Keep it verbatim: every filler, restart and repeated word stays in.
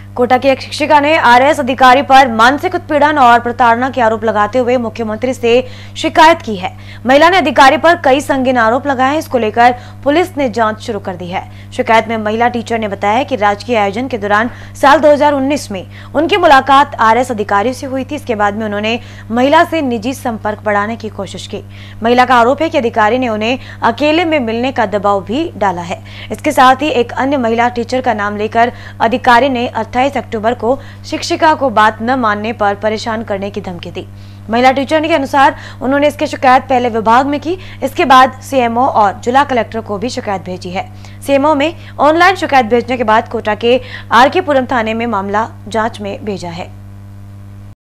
कोटा की एक शिक्षिका ने आरएएस अधिकारी पर मानसिक उत्पीड़न और प्रताड़ना के आरोप लगाते हुए मुख्यमंत्री से शिकायत की है। महिला ने अधिकारी पर कई संगीन आरोप लगाए हैं। इसको लेकर पुलिस ने जांच शुरू कर दी है। शिकायत में महिला टीचर ने बताया कि राजकीय आयोजन के दौरान साल दो हज़ार उन्नीस में उनकी मुलाकात आरएएस अधिकारी से हुई थी। इसके बाद में उन्होंने महिला से निजी संपर्क बढ़ाने की कोशिश की। महिला का आरोप है कि अधिकारी ने उन्हें अकेले में मिलने का दबाव भी डाला है। इसके साथ ही एक अन्य महिला टीचर का नाम लेकर अधिकारी ने अट्ठाईस अक्टूबर को शिक्षिका को बात न मानने पर परेशान करने की धमकी दी। महिला टीचर के अनुसार उन्होंने इसकी शिकायत पहले विभाग में की। इसके बाद सीएमओ और जिला कलेक्टर को भी शिकायत भेजी है। सीएमओ में ऑनलाइन शिकायत भेजने के बाद कोटा के आर के पुरम थाने में मामला जांच में भेजा है।